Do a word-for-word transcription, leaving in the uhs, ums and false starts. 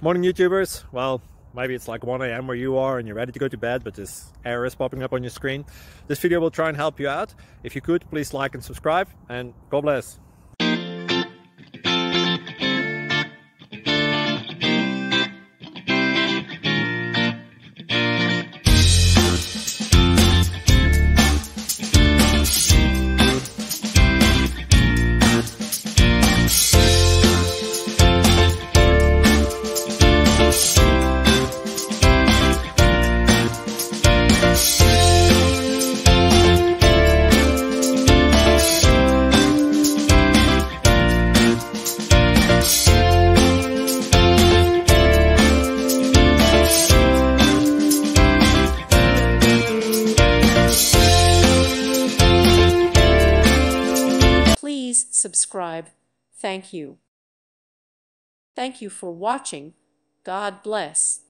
Morning YouTubers. Well, maybe it's like one A M where you are and you're ready to go to bed, but this error is popping up on your screen. This video will try and help you out. If you could, please like and subscribe, and God bless. Please subscribe. Thank you. Thank you for watching. God bless.